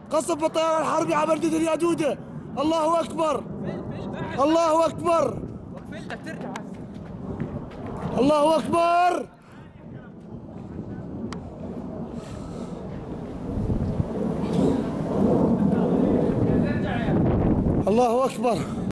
قصف بالطيران الحربي على بلدة اليادودة. الله أكبر الله أكبر الله أكبر. الله أكبر.